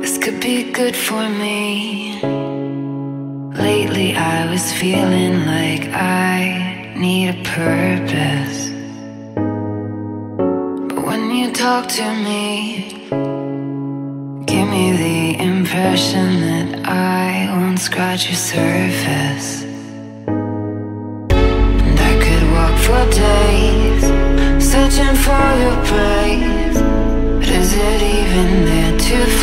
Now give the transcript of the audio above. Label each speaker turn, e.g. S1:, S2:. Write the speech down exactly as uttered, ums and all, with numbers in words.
S1: This could be good for me. Lately I was feeling like I need a purpose, but when you talk to me, give me the impression that I won't scratch your surface. And I could walk for days searching for your praise, but is it even there to find?